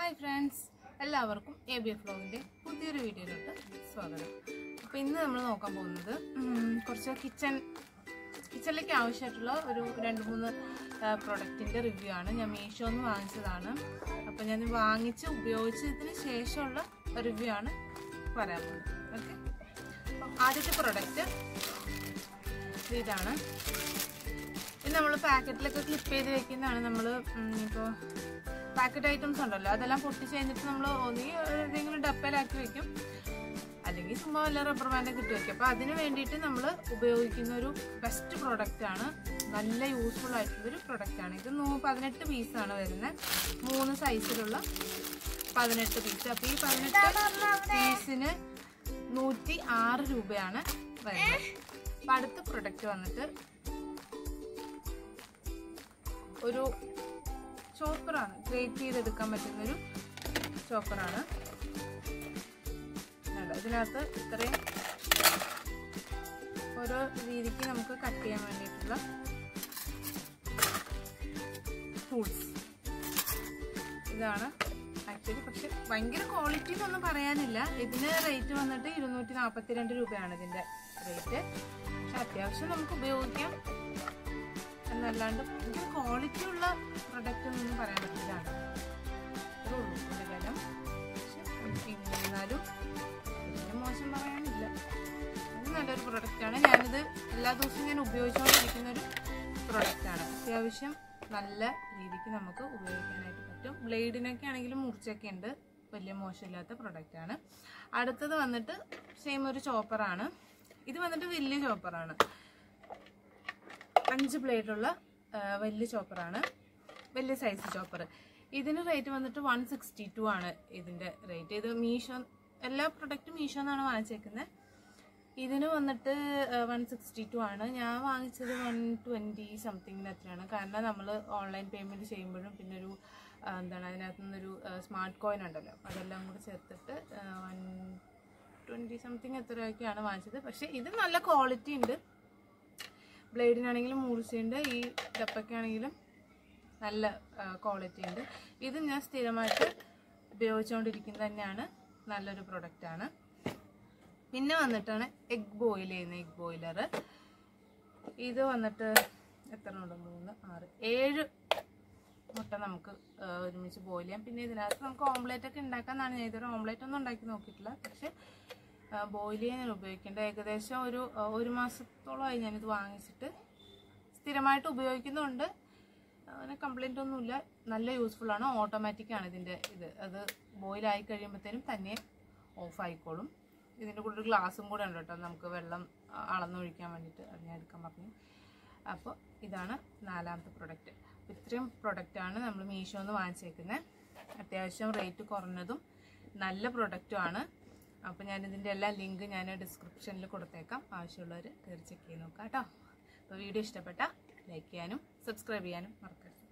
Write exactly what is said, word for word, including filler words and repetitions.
Hi friends, എല്ലാവർക്കും A B F വ്ലോഗിൻ്റെ പുതിയൊരു വീഡിയോയിലോട്ട് സ്വാഗതം. അപ്പോൾ ഇന്ന് നമ്മൾ നോക്കാൻ പോകുന്നത് കുറച്ച് കിച്ചൺ കിച്ചണിലേക്ക് ആവശ്യമായിട്ടുള്ള ഒരു രണ്ട് മൂന്ന് പ്രൊഡക്റ്റിൻ്റെ റിവ്യൂ ആണ്. ഞാൻ മീഷോ നിന്ന് വാങ്ങിച്ചതാണ്. അപ്പോൾ ഞാൻ വാങ്ങിച്ച് ഉപയോഗിച്ചതിന് ശേഷമുള്ള റിവ്യൂ ആണ് പറയാൻ പോകുന്നത്. ഓക്കെ, അപ്പം ആദ്യത്തെ പ്രൊഡക്റ്റ് ഇതാണ്. ഇത് നമ്മൾ പാക്കറ്റിലൊക്കെ ക്ലിപ്പ് ചെയ്ത് വെക്കുന്നതാണ്. നമ്മൾ ഇപ്പോൾ പാക്കറ്റ് ഐറ്റംസ് ഉണ്ടല്ലോ, അതെല്ലാം പൊട്ടിച്ച് കഴിഞ്ഞിട്ട് നമ്മൾ ഒന്നി ഏതെങ്കിലും ഡപ്പയിലാക്കി വെക്കും, അല്ലെങ്കിൽ ചുമ്മാ വല്ല റബ്ബർ ബാൻഡൊക്കെ ഇട്ട് വെക്കും. അപ്പോൾ അതിന് വേണ്ടിയിട്ട് നമ്മൾ ഉപയോഗിക്കുന്ന ഒരു ബെസ്റ്റ് പ്രൊഡക്റ്റാണ്. നല്ല യൂസ്ഫുൾ ആയിട്ടുള്ളൊരു പ്രൊഡക്റ്റാണ്. ഇത് നൂ പതിനെട്ട് പീസാണ് വരുന്നത്, മൂന്ന് സൈസിലുള്ള പതിനെട്ട് പീസ്. അപ്പോൾ ഈ പതിനെട്ട് പീസിന് നൂറ്റി ആറ് രൂപയാണ് വരുന്നത്. അപ്പം അടുത്ത പ്രൊഡക്റ്റ് വന്നിട്ട് ഒരു ചോപ്പറാണ്. ഗ്രേറ്റ് ചെയ്തെടുക്കാൻ പറ്റുന്നൊരു ചോപ്പറാണ്. ഇതിനകത്ത് ഇത്രയും ഓരോ രീതിക്ക് നമുക്ക് കട്ട് ചെയ്യാൻ വേണ്ടിയിട്ടുള്ള ടൂൾസ് ഇതാണ് ആക്ച്വലി. പക്ഷെ ഭയങ്കര ക്വാളിറ്റി എന്നൊന്നും പറയാനില്ല. ഇതിന് റേറ്റ് വന്നിട്ട് ഇരുന്നൂറ്റി നാൽപ്പത്തി രണ്ട് രൂപയാണ് ഇതിൻ്റെ റേറ്റ്. പക്ഷെ അത്യാവശ്യം നമുക്ക് ഉപയോഗിക്കാം എന്നല്ലാണ്ട് ഭയങ്കര ക്വാളിറ്റി ഉള്ള പ്രൊഡക്റ്റ് ഒന്നും പറയാൻ പറ്റില്ലാണ് ഇത്രേ ഉള്ളൂ ഇതിൻ്റെ വില. പക്ഷെ എന്നാലും ഇതിന് മോശം പറയാനില്ല. ഇത് നല്ലൊരു പ്രൊഡക്റ്റാണ്. ഞാനിത് എല്ലാ ദിവസവും ഞാൻ ഉപയോഗിച്ചുകൊണ്ടിരിക്കുന്ന ഒരു പ്രൊഡക്റ്റാണ്. അത്യാവശ്യം നല്ല രീതിക്ക് നമുക്ക് ഉപയോഗിക്കാനായിട്ട് പറ്റും. ബ്ലേഡിനൊക്കെ ആണെങ്കിലും മുറിച്ചൊക്കെ ഉണ്ട്. വലിയ മോശമില്ലാത്ത പ്രൊഡക്റ്റാണ്. അടുത്തത് വന്നിട്ട് സെയിം ഒരു ചോപ്പറാണ്. ഇത് വന്നിട്ട് വലിയ ചോപ്പറാണ്. അഞ്ച് ബ്ലേഡുള്ള വലിയ ചോപ്പറാണ്, വലിയ സൈസ് ചോപ്പർ. ഇതിന് റേറ്റ് വന്നിട്ട് വൺ സിക്സ്റ്റി ടു ആണ് ഇതിൻ്റെ റേറ്റ്. ഇത് മീഷോ, എല്ലാ പ്രൊഡക്റ്റും മീഷോ എന്നാണ് വാങ്ങിച്ചേക്കുന്നത്. ഇതിന് വന്നിട്ട് വൺ സിക്സ്റ്റി ടു ആണ്. ഞാൻ വാങ്ങിച്ചത് വൺ ട്വൻറ്റി സംതിങ്ങിന് എത്രയാണ്. കാരണം നമ്മൾ ഓൺലൈൻ പേയ്മെൻറ്റ് ചെയ്യുമ്പോഴും പിന്നെ ഒരു എന്താണ് അതിനകത്തു നിന്നൊരു സ്മാർട്ട് കോയിൻ ഉണ്ടല്ലോ, അതെല്ലാം കൂടി ചേർത്തിട്ട് വൺ ട്വൻറ്റി സംതിങ് എത്രയൊക്കെയാണ് വാങ്ങിച്ചത്. പക്ഷേ ഇത് നല്ല ക്വാളിറ്റി ഉണ്ട്. ബ്ലേഡിനാണെങ്കിലും മൂർച്ചയുണ്ട്, ഈ ഡപ്പയ്ക്കാണെങ്കിലും നല്ല ക്വാളിറ്റി ഉണ്ട്. ഇത് ഞാൻ സ്ഥിരമായിട്ട് ഉപയോഗിച്ചുകൊണ്ടിരിക്കുന്നത് തന്നെയാണ്. നല്ലൊരു പ്രൊഡക്റ്റാണ്. പിന്നെ വന്നിട്ടാണ് എഗ് ബോയിൽ ചെയ്യുന്ന എഗ് ബോയിലർ. ഇത് വന്നിട്ട് എത്ര ഉണ്ട്, മൂന്ന് ആറ് ഏഴ് മുട്ട നമുക്ക് ഒരുമിച്ച് ബോയിൽ ചെയ്യാം. പിന്നെ ഇതിനകത്ത് നമുക്ക് ഓംലേറ്റ് ഒക്കെ ഉണ്ടാക്കാമെന്നാണ്. ഞാൻ ഇതൊരു ഓംലേറ്റ് ഒന്നും ഉണ്ടാക്കി നോക്കിയിട്ടില്ല. പക്ഷെ ബോയിൽ ചെയ്യാൻ ഞാൻ ഉപയോഗിക്കേണ്ടത് ഏകദേശം ഒരു ഒരു മാസത്തോളമായി ഞാനിത് വാങ്ങിച്ചിട്ട്. സ്ഥിരമായിട്ട് ഉപയോഗിക്കുന്നുണ്ട്, അങ്ങനെ കംപ്ലൈൻ്റ് ഒന്നുമില്ല. നല്ല യൂസ്ഫുള്ളാണ്. ഓട്ടോമാറ്റിക്കാണ് ഇതിൻ്റെ ഇത്. അത് ബോയിലായി കഴിയുമ്പോഴത്തേനും തന്നെ ഓഫ് ആയിക്കോളും. ഇതിൻ്റെ കൂടെ ഒരു ഗ്ലാസും കൂടെ ഉണ്ട് കേട്ടോ, നമുക്ക് വെള്ളം അളന്നൊഴിക്കാൻ വേണ്ടിയിട്ട്. അത് ഞാൻ എടുക്കാൻ പറഞ്ഞു. അപ്പോൾ ഇതാണ് നാലാമത്തെ പ്രൊഡക്റ്റ്. ഇത്രയും പ്രൊഡക്റ്റാണ് നമ്മൾ മീഷോ നിന്ന് വാങ്ങിച്ചേക്കുന്നത്. അത്യാവശ്യം റേറ്റ് കുറഞ്ഞതും നല്ല പ്രൊഡക്റ്റുമാണ്. അപ്പോൾ ഞാനിതിൻ്റെ എല്ലാ ലിങ്ക് ഞാൻ ഡിസ്ക്രിപ്ഷനിൽ കൊടുത്തേക്കാം. ആവശ്യമുള്ളവർ കയറി ചെക്ക് ചെയ്ത് നോക്കാം കേട്ടോ. അപ്പോൾ വീഡിയോ ഇഷ്ടപ്പെട്ടാൽ ലൈക്ക് ചെയ്യാനും സബ്സ്ക്രൈബ് ചെയ്യാനും മറക്കരുത്.